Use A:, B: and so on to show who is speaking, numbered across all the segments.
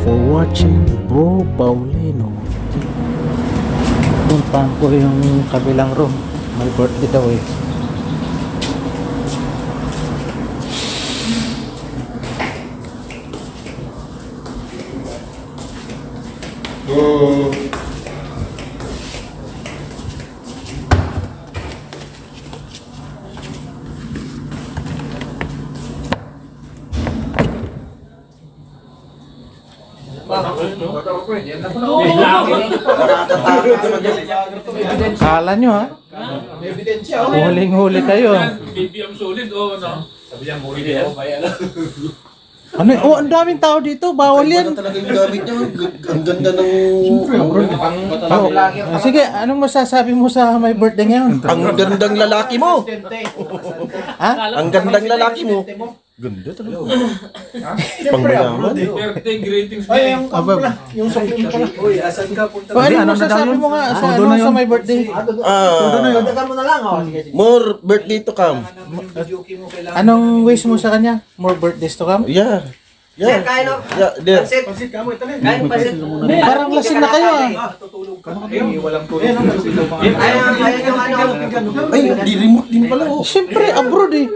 A: for watching Bro Paulino. Puntahan ko yung kabilang room. May birthday daw eh. Kala nyo ha? Huling-huli kayo.
B: BBM solid o ano? Sabi niya huli kayo.
A: Ano? Oh, ang daming tao dito. Bawal yan.
C: Talaga yung gamit niya. Ang ganda ng...
A: Sige, anong masasabi mo sa my birthday ngayon?
C: Ang gandang lalaki mo.
A: Ha?
C: Ang gandang lalaki mo. Ganda talaga. Pangmayaman.
B: Birthday greetings.
A: Yung sakin pala. Uy, asan ka punta? Ano masasabi mo nga sa my birthday?
C: More birthday to come.
A: Anong wish mo sa kanya? More birthdays to come?
C: Yeah. Yeah. Yeah, there.
A: Parang lasing na kayo ah.
C: Ay, di remote din pala. Oh.
A: Siyempre, abroad eh.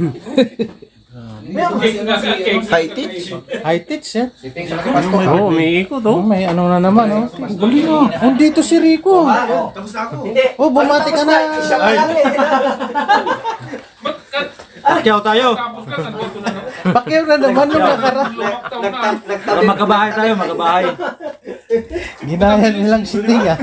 C: High pitch.
A: High tits yan.
D: Oo, may ikot oh.
A: May ano na naman oh. Guli mo. Dito si Rico. Oh, bumati ka na.
D: Pakyaw tayo.
A: Pakyaw na naman nung nakaraan.
D: Magkabahay tayo, magkabahay.
A: Ginaya nilang siting ah.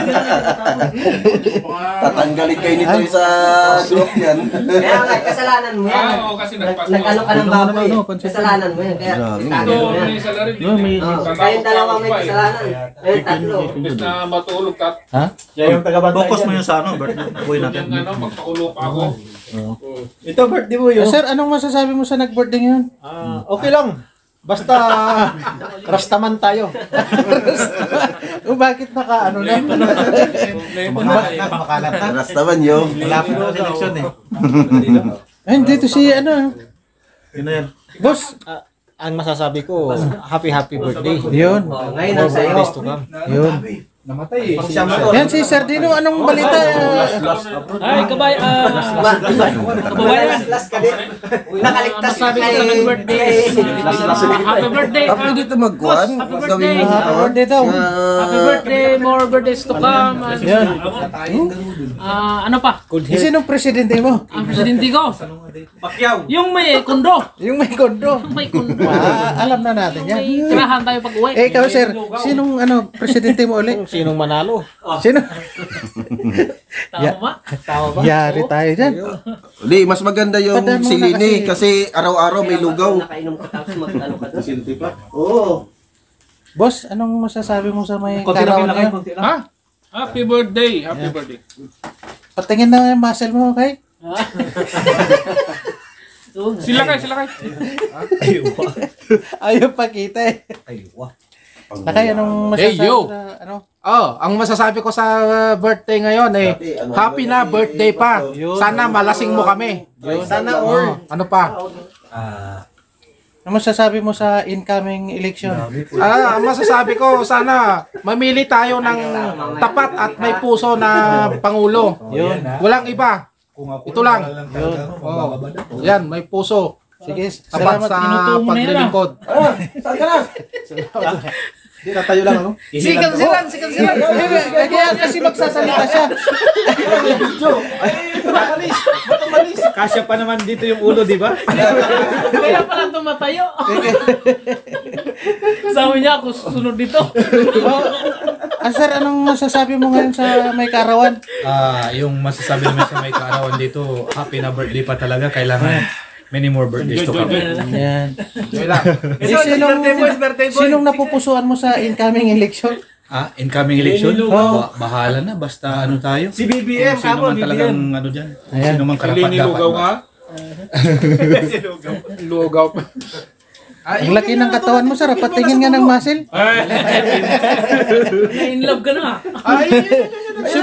C: Tatanggalin kayo nito sa group yan.
E: Kaya nga, kasalanan mo yan.
B: Oo, kasi nagpasa.
E: Nag-ano ka ng baboy. Kasalanan mo yan. Kaya itago mo yan.
B: May salary din.
E: Kayong dalawa may kasalanan. Kayong tatlo.
B: Imbes na matulog ka.
A: Ha?
D: Focus mo yun sa ano, buhay natin.
B: Yung ano, magpakulo pa ako.
D: Ito birthday mo yun.
A: Sir, anong masasabi mo sa nag-birthday ngayon?
D: Okay lang. Basta rastaman tayo.
A: O bakit naka ano na?
D: Makalat na.
C: Rastaman yo.
D: Malapit na sa eleksyon eh.
A: Ayun, dito si ano.
D: Yun na yan.
A: Boss.
D: Ang masasabi ko, happy birthday.
A: Yun.
E: Ngayon ang sa'yo.
D: Birthdays to come.
A: Yun.
B: Namatay eh.
A: Yan si Sardino, anong balita?
F: Ay, kabay, kababayan.
E: Last ka din. Nakaligtas ka
F: Masabi ko sa nag-birthday. Happy birthday.
C: Ako dito magkuhan.
F: Happy birthday.
A: Happy birthday daw.
F: Happy birthday. More birthdays to come.
A: Yan.
F: Ano pa?
A: Sinong presidente mo?
F: Ang presidente ko.
D: Pakyaw.
F: Yung may kondo.
A: Yung may kondo.
F: Yung may kondo.
A: Alam na natin yan.
F: May tirahan tayo pag uwi.
A: Eh, ikaw sir, sinong presidente mo ulit?
D: Sinong manalo?
A: Sino?
F: Tama ba?
A: Yari tayo dyan.
C: Di, mas maganda yung
A: Padaan mo na
C: silini kasi araw-araw may lugaw.
E: Nakainom ka tapos mag-ano ka doon.
C: Oo.
A: Boss, anong masasabi mo sa may
D: Konti lang
A: karawan
D: kinakain,
A: ngayon?
D: konti lang.
B: Ha? Happy birthday. Happy birthday.
A: Patingin na yung muscle mo, okay?
B: Sila kay.
A: Ayaw pakita eh. Nakay, anong masasabi
G: Hey, yo.
A: sa ano?
G: Ang masasabi ko sa birthday ngayon happy na birthday pa. Sana malasing mo kami.
A: Sana all.
G: Ano pa?
A: Ano masasabi mo sa incoming election?
G: Ang masasabi ko, sana mamili tayo ng tapat at may puso na pangulo. Walang iba. Ito lang. Yan, may puso.
A: Sige,
G: Tapat
A: salamat.
G: sa
F: Inutumo mo na yan,
G: paglilingkod.
C: Saan ka na?
D: Hindi na tayo lang ano?
A: Sikan silan. Kaya kasi magsasalita siya.
D: Kasya pa naman dito yung ulo, di ba?
F: Kaya pala tumatayo. Sabi niya ako susunod dito.
A: Sir, anong masasabi mo ngayon sa may karawan?
H: Yung masasabi naman sa may kaarawan dito, happy na birthday pa talaga. Kailangan many more birthdays to come.
A: Yan. Sinong napupusuan mo sa incoming election?
H: Incoming election? Bahala na, basta ano tayo.
D: Si BBM,
H: Kung sino man talagang ano dyan.
A: Ayan.
H: Sino man karapat
B: Lugaw
H: dapat.
B: ka? Lugaw pa.
A: Ang laki ng katawan mo, sir. Patingin nga ng muscle.
F: In love ka na.
A: Sir,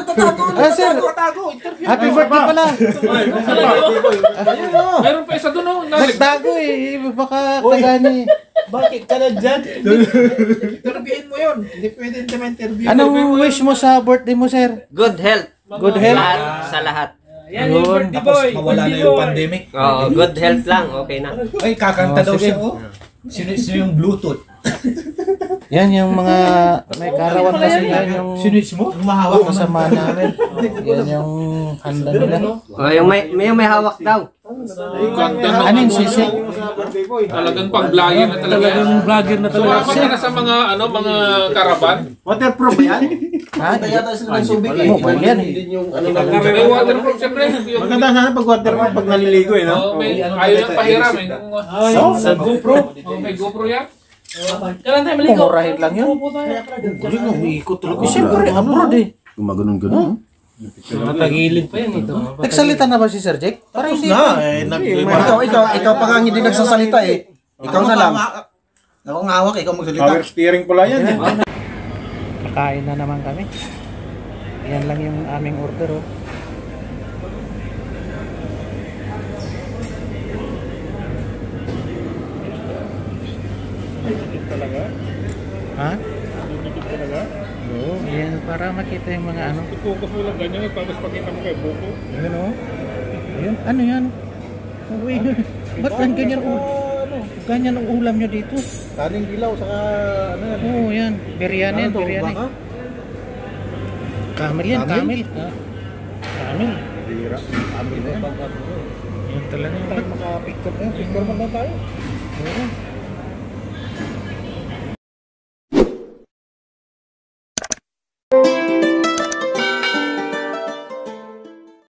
A: happy birthday pala.
B: Meron pa isa doon.
A: Nagtago eh. Baka kagani.
D: Bakit ka na dyan?
G: Interviewin mo yun. Hindi pwede interview.
A: Anong wish mo sa birthday mo, sir?
E: Good health.
A: Good health?
E: Lahat, sa lahat.
F: Yan yung
A: Yun.
F: birthday
H: Tapos
F: boy.
H: mawala na
F: Birthday
H: yung
F: boy.
H: pandemic.
E: Oo, good health lang. Okay na.
H: Ay, kakanta
A: Oh,
H: daw
A: sige.
H: siya, oh. Sino yung Bluetooth?
A: Yan yung mga may karawan kasi yan yung
H: Sino mo?
A: mahawak kasama namin. Yan yung handa nila.
E: Oh, yung may hawak daw.
B: Ganda ng
A: Ano yung sisig?
B: Talagang pang-vlogger na talaga.
F: Talagang vlogger na talaga.
B: Sumama ka na sa mga mga karaban.
G: Waterproof ba yan?
A: Ha? Mo, pwede yan eh.
B: May waterproof siyempre. Yung
G: Maganda sana pag waterproof pag naliligo eh, no?
B: may ayaw yung pahiram eh.
F: Sa GoPro.
B: May GoPro yan.
F: Kailan tayo maligo?
A: Pumurahid lang yun.
F: Upo tayo.
G: Galing ang umiikot talaga.
A: Siyempre, abroad eh.
C: Gumaganon-ganon.
F: Matagilid pa yan ito.
A: Nagsalita na ba si Sir Jake? Parang hindi.
C: Ikaw pa nga hindi nagsasalita eh. Ikaw na lang.
G: Ako nga hawak, ikaw magsalita.
B: Power steering pala yan eh.
A: Nakain na naman kami. Yan lang yung aming order oh. Ha? Oo, yan para makita yung mga ano.
B: Focus mo lang ganyan, tapos pakita mo kay Buko.
A: Ayun oh. Ayun, ano yan? Uy, ba't ganyan ganyan ang ulam nyo dito?
G: Kaning dilaw, saka ano yan?
A: Oo, yan. Biryani yan, biryani. Kamil yan, kamil. Kamil.
G: Bira. Amin na yan.
A: Yan talaga.
G: Maka-picture na yan. Picture man lang tayo.
A: Oo.